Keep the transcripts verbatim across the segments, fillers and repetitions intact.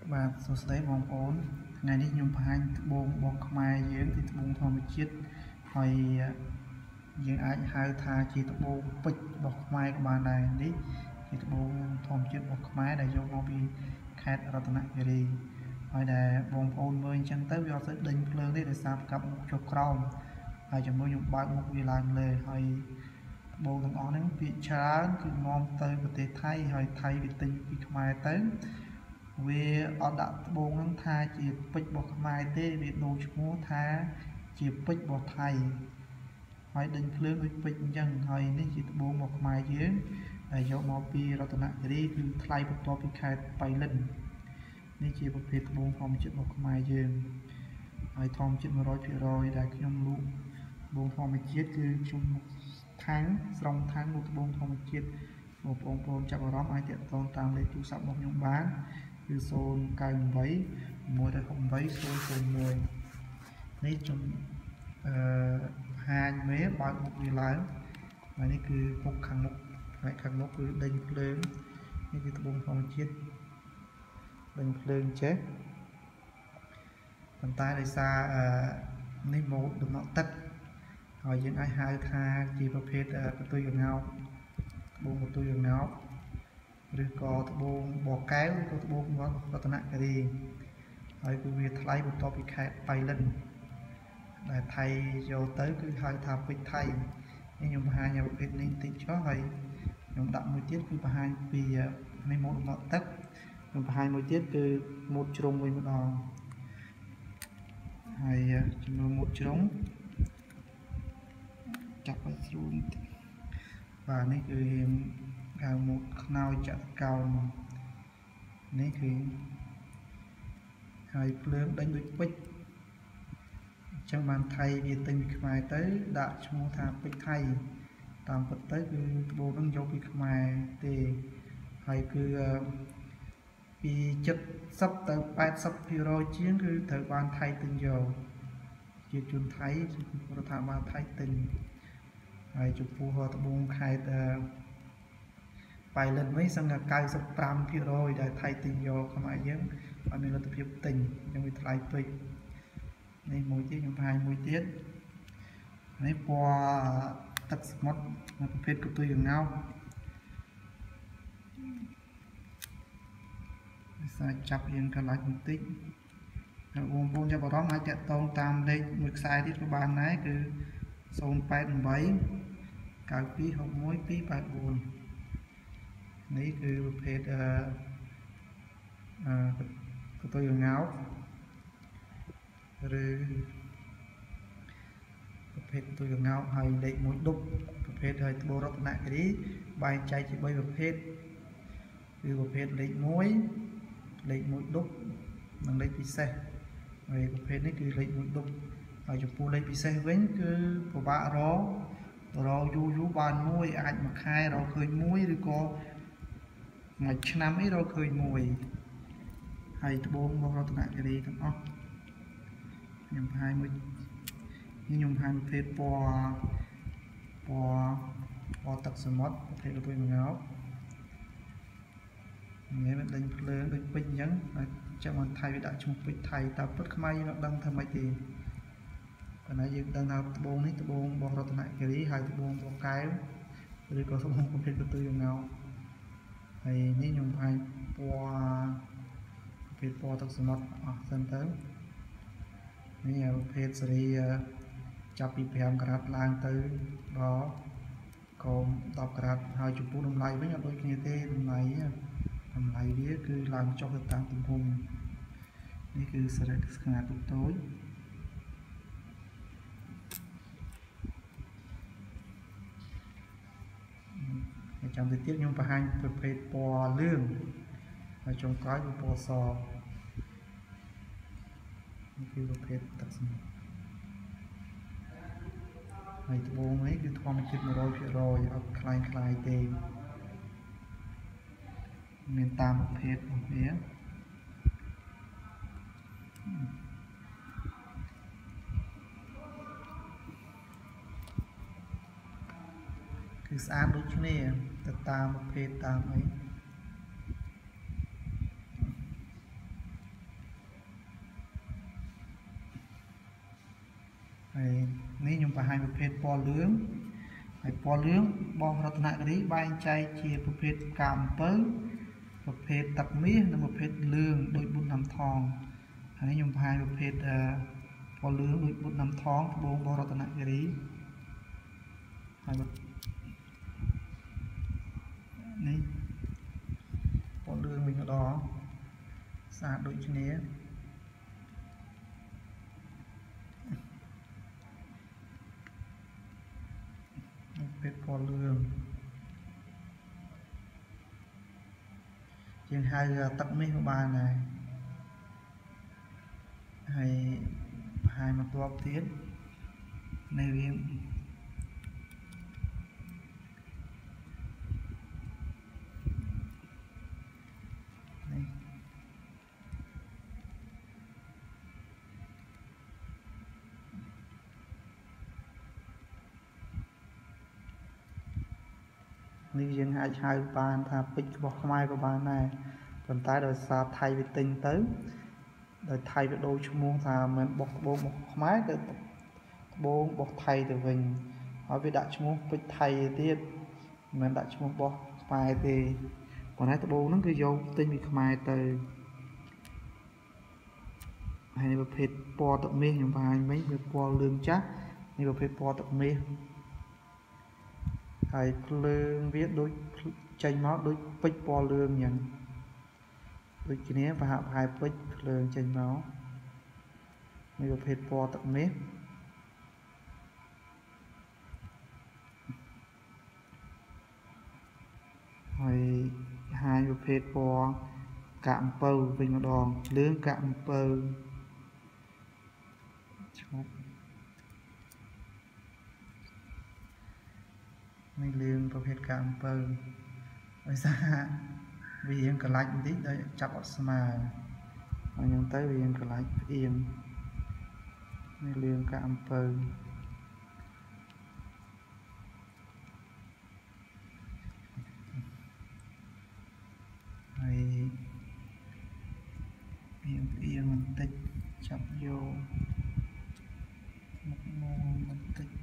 បាទសួស្តីបងប្អូនថ្ងៃនេះខ្ញុំបង្ហាញត្បូងរបស់ខ្មែរយើងទីត្បូងធម្មជាតិហើយយើងអាចហៅថាជាត្បូងពេជ្ររបស់ខ្មែរក៏បានដែរនេះជាត្បូងធម្មជាតិរបស់ខ្មែរដែលយកមកពីខេត្តរតនគិរីហើយដែលបងប្អូនមើលអញ្ចឹងទៅវាអត់ទៅដេញភ្លើងទេដោយសារកាប់មុខចុះក្រោមហើយជាមួយខ្ញុំបើកមុខវាឡើងលើហើយត្បូងទាំងអស់ហ្នឹងពាក្យច្រើនគឺនាំទៅប្រទេសថៃហើយថៃវាទិញពីខ្មែរទៅវាអត់ដាក់ត្បូងហ្នឹងថាជាពេជ្ររបស់ខ្មែរទេវាដូរឈ្មោះថាជាពេជ្ររបស់ថៃហើយដេញភ្លើងដូចពេជ្រអញ្ចឹងហើយនេះជាត្បូងរបស់ខ្មែរយើងដែលយកមកពីរតនគិរីគឺថ្លៃបន្ទាប់ពីខេត្តបៃលិននេះជាប្រភេទត្បូងធម្មជាតិរបស់ខ្មែរយើងហើយធម្មជាតិ một trăm phần trăm ដែលខ្ញុំលក់ត្បូងធម្មជាតិគឺខ្ញុំខាងស្រង់ខាងលក់ត្បូងធម្មជាតិបងប្អូនចាប់អារម្មណ៍អាចទាក់ទងតាមលេខទូរស័ព្ទរបស់ខ្ញុំបានគឺ ศูนย์ เก้า แปด หนึ่ง หก แปด ศูนย์ ศูนย์ หนึ่ง នេះខ្ញុំអឺហាញមេបើកមុខវាឡើងហើយនេះគឺមុខខាងមុខហើយខាងមុខគឺដេញភ្លើងនេះគឺត្បូងធម្មជាតិដេញភ្លើងចេះប៉ុន្តែដោយសារអឺនេះម៉ូដដំណក់ទឹកហើយយើងអាចហៅថាជាប្រភេទកន្ទុយកង្កោបត្បូងកន្ទុយកង្កោបឬក៏ត្បូងបកែវឬក៏ត្បូងរតនគិរីហើយគឺវាថ្លៃបន្ទាប់ពីខេត្តបៃលិនដែលថៃយកទៅគឺហៅថាពេជ្រថៃនេះខ្ញុំបង្ហាញប្រភេទនេះបន្តិចចុះហើយខ្ញុំដាក់មួយទៀតគឺបង្ហាញពីនេះម៉ូដដំណក់ទឹកខ្ញុំបង្ហាញមួយទៀតគឺម៉ូដជ្រុងវិញម្ដងហើយចំនួនម៉ូដជ្រុងចាប់ឲ្យស្រួលបាទនេះគឺហៅម៉ូដខ្នើយចក្រកោណនេះគឺហើយភ្លើងដេញដូចពេជ្រអញ្ចឹងបានថៃវាទិញពីខ្មែរទៅដាក់ឈ្មោះថាពេជ្រថៃតាមពិតទៅគឺត្បូងនឹងយកពីខ្មែរទេហើយគឺពីเจ็ดสิบទៅแปดสิบភាគរយជាងគឺត្រូវបានថៃទិញយកជាជនថៃរដ្ឋាភិបាលថៃទិញហើយចំពោះត្បូងខេត្តបៃលិនវិញសឹងតែเก้าสิบห้าភាគរយដែលថៃទិញយកខ្មែរយើងអត់មានលទ្ធភាពទិញអញ្ចឹងវាថ្លៃពេកនេះមួយទៀតខ្ញុំបង្ហាញមួយទៀតនេះពណ៌ទឹកសមុទ្រប្រភេទកន្ទុយកង្កោបវាសាចាប់យើងកន្លះបន្តិចហើយបងប្អូនចាប់អារម្មណ៍អាចតាក់ទងតាមលេខមួយខ្សែទៀតក៏បានដែរគឺ ศูนย์ แปด แปด เก้า สอง หก หนึ่ง สอง แปด สี่នេះគឺប្រភេទអឺអឺកន្ទុយកង្កោបឬប្រភេទកន្ទុយកង្កោបហើយលេខមួយដប់ប្រភេទហើយត្បូងរតនគិរីបែងចែកជាបីប្រភេទគឺប្រភេទលេខមួយលេខមួយដប់និងលេខពិសេសហើយប្រភេទនេះគឺលេខមួយដប់ហើយចំពោះលេខពិសេសវិញគឺពិបាករករយូរយូរបានមួយអាចមួយខែរកឃើញមួយឬក៏មួយឆ្នាំអីរកឃើញមួយហើយត្បូងរបស់រតនគិរីទាំងអស់ខ្ញុំបង្ហាញមួយខ្ញុំបង្ហាញប្រភេទពណ៌ពណ៌ពណ៌ទឹកសមុទ្រប្រភេទកន្ទុយកង្កោបនេះវាដេញភ្លើងដូចពេជ្រអញ្ចឹងហើយចាំមកថៃវាដាក់ឈ្មោះពេជ្រថៃតែពិតខ្មែរយើងអត់ដឹងថាម៉េចទេប៉ុន្តែយើងដឹងថាត្បូងនេះត្បូងរបស់រតនគិរីហើយត្បូងបកែវឬក៏ត្បូងប្រភេទកន្ទុយកង្កោបហើយនេះខ្ញុំបង្ហាញពណ៌ប្រភេទពណ៌ទឹកសមុទ្រអស់សិនទៅនេះប្រភេទសេរីចាប់ពីប្រាំការ៉ាត់ឡើងទៅដល់កុំដប់ការ៉ាត់ហើយចំពោះតម្លៃវិញអត់ដូចគ្នាទេតម្លៃតម្លៃវាគឺឡើងចុះទៅតាមទំហំនេះគឺសេរីខ្នាតតូចហើយចាំទៅទៀតខ្ញុំបង្ហាញប្រភេទពណ៌លឿងហើយចុងក្រោយគឺពណ៌សនេះគឺប្រភេទទឹកសមុទ្រហើយត្បូងនេះគឺធម្មជាតិ một trăm phần trăm អត់ខ្លាំងខ្លាយទេមានតាមប្រភេទរបស់វាគឺស្អាតដូចគ្នាទៅតាមប្រភេទតាមអីនេះខ្ញុំបង្ហាញប្រភេទពណ៌លឿងហើយពណ៌លឿងបងរតនគិរីបែងចែកជាប្រភេទផ្កាអំពៅប្រភេទទឹកមាសនិងប្រភេទលឿងដូចបុតណាំថងហើយខ្ញុំបង្ហាញប្រភេទពណ៌លឿងដូចបុតណាំថងត្បូងបងរតនគិរីហើយនេះពណ៌លឿងវិញម្ដងស្អាតដូចគ្នាពេទ្យពណ៌លឿងជាងហៅទឹកមាសក៏បានដែរហើយបង្ហាញមកតបទៀតនៅវានេះនេះយើងអាចហៅបានថាពេជ្ររបស់ខ្មែរក៏បានដែរប៉ុន្តែដោយសារថៃវាទិញទៅដោយថៃវាដូរឈ្មោះថាមិនបោះត្បូងរបស់ខ្មែរទៅត្បូងរបស់ថៃទៅវិញហើយវាដាក់ឈ្មោះពេជ្រថៃទៀតមិនដាក់ឈ្មោះរបស់ខ្មែរទេប៉ុន្តែត្បូងហ្នឹងគឺយកទិញពីខ្មែរទៅហើយប្រភេទពណ៌ទឹកមាសខ្ញុំបង្ហាញមិញវាពណ៌លឿងចាស់នេះប្រភេទពណ៌ទឹកមាសហើយភ្លើងវាដូចចេញមកដូចពេជ្រពណ៌លឿងអញ្ចឹងដូចគ្នាប្រហាក់ប្រហែលពេជ្រភ្លើងចេញមកនេះប្រភេទពណ៌ទឹកមាសហើយហាយប្រភេទពណ៌កាក់អំពៅវិញម្ដងលឿងកាក់អំពៅឈប់នេះលឿងប្រភេទកាក់អំពៅដោយសារវារៀងកន្លាច់បន្តិចដោយចាប់អត់ស្មើអញ្ចឹងទៅវារៀងកន្លាច់ផ្អៀងនេះលឿងកាក់អំពៅហើយផ្អៀងផ្អៀងបន្តិចចាប់យកមកមកបន្តិច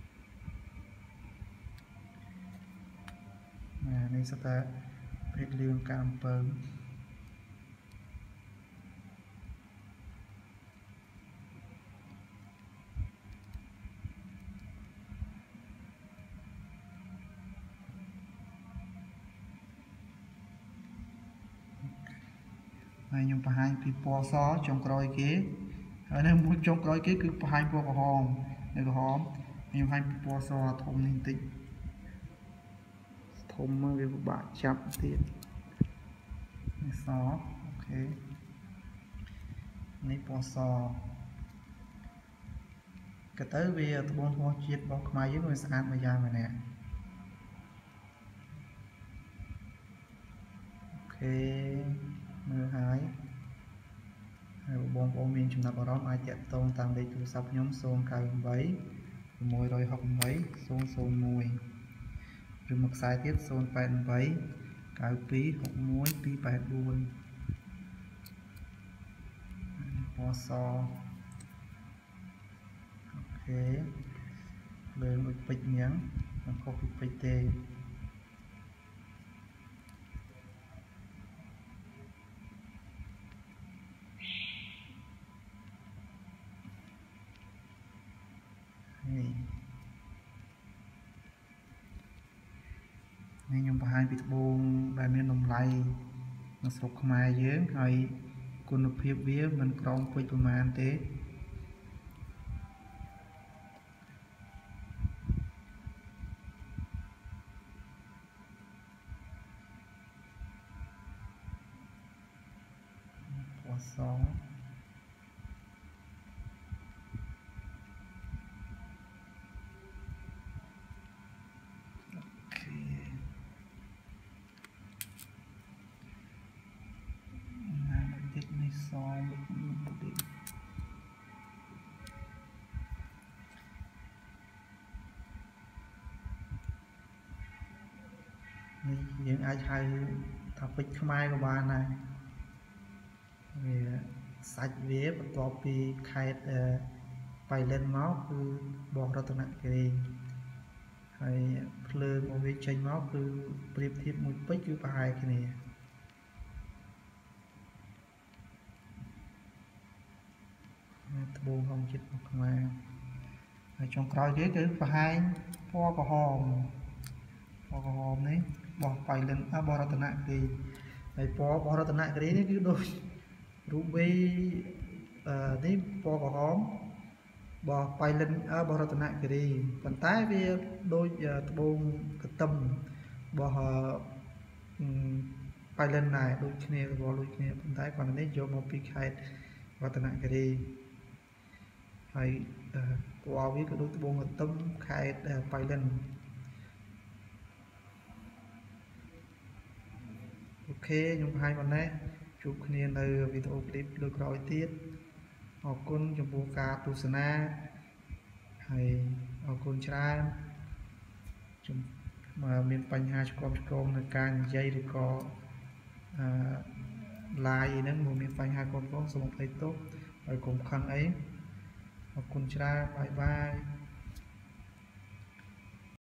នេះស្តាភេទលឿងកាក់អំពៅហើយខ្ញុំបង្ហាញពីពណ៌សចុងក្រោយគេហើយនៅមួយចុងក្រោយគេគឺបង្ហាញពណ៌ក្រហមនៅក្រហមខ្ញុំបង្ហាញពីពណ៌សធំនេះបន្តិចធំមកវាពិបាកចាប់ទៀតនេះសអូខេនេះពណ៌សក៏ទៅវាត្បូងធម្មជាតិរបស់ខ្មែរយើងវាស្អាតមួយយ៉ាងម្នាក់អូខេមើលហើយហើយបងប្អូនមានចំណាប់អារម្មណ៍អាចតាក់ទងតាមលេខទូរស័ព្ទខ្ញុំศูนย์ เก้า แปด หก หก แปด ศูนย์ ศูนย์ หนึ่งឬមកខ្សែទៀតศูนย์ แปด แปด เก้า สอง หก หนึ่ง สอง แปด สี่ពណ៌សអូខេលើដូចពេជ្រអញ្ចឹងមិនខុសពីពេជ្រទេនេះខ្ញុំបង្ហាញពីត្បូងដែលមានតម្លៃនៅស្រុកខ្មែរយើងហើយគុណភាពវាមិនក្រោមពេជ្រប្រមាណទេពណ៌សនេះយើងអាចហៅថាពេជ្រខ្មែរក៏បានដែរវាសាច់វាបន្ទាប់ពីខេត្ត bay lên máu cứ bỏ ra tận nặng cái hay lơ một cái tranh máu cứ priệp thiệp một bích cứ bài cái này buông không chết một mà trong coi cái cái bài po có hòm po có hòm đấy bỏ bay lên à bỏ ra tận nặng thì này po bỏ ra tận nặng cái đấy cứ đôi ruby đấy po có hòm bỏ bay lên ở bỏ ra tận nặng cái đi còn tái về đôi bông cái tâm bỏ bay lên này đôi kia bỏ đôi kia còn tái còn đấy cho một cái khai và tận nặng cái đi hay qua với cái đôi bông cái tâm khai bay lên ok nhung hai bạn đấy chụp kia nơi video clip được rồi tiết học con trong bộ ca tu sana hay học con trai mà miền Tây hai con con là càng dây thì có lại nên một miền Tây hai con có số một thấy tốt rồi cùng khăn ấy học con trai bye bye.